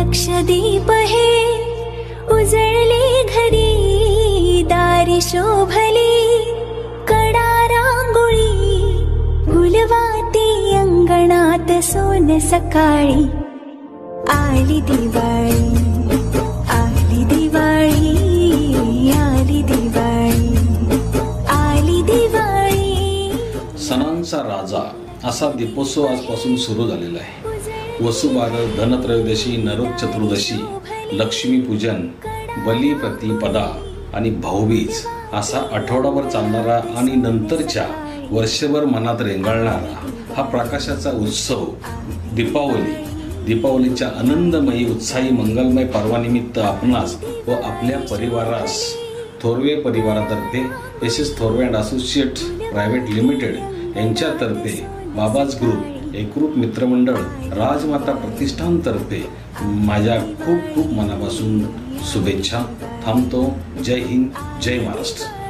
लक्षदीप हे उजळले घरी, दारी शोभली कडा रांगोळी, गुलवाती अंगणात सोन सकाळी. आली दिवाळी, आली दिवाळी, आली दिवाळी, आली दिवाळी. सणांचा राजा असा दीपोत्सव आजपासून सुरू झालेला आहे. वसुबारस, धनत्रयोदशी, नरक चतुर्दशी, लक्ष्मीपूजन, बलिप्रतिपदा आणि भाऊबीज असा आठवडाभर चालणारा आणि नंतरच्या वर्षभर मनात रेंगाळणारा हा प्रकाशाचा उत्सव दीपावलीच्या आनंदमयी, उत्साही, मंगलमय पर्वानिमित्त आपणास व आपल्या परिवारास थोरवे परिवारातर्फे S Thorve and associate private limited यांच्यातर्फे बाबाज ग्रुप, एकरूप मित्रमंडळ, राजमाता प्रतिष्ठानतर्फे माझ्या खूप खूप मनापासून शुभेच्छा. थांबतो. जय हिंद, जय महाराष्ट्र.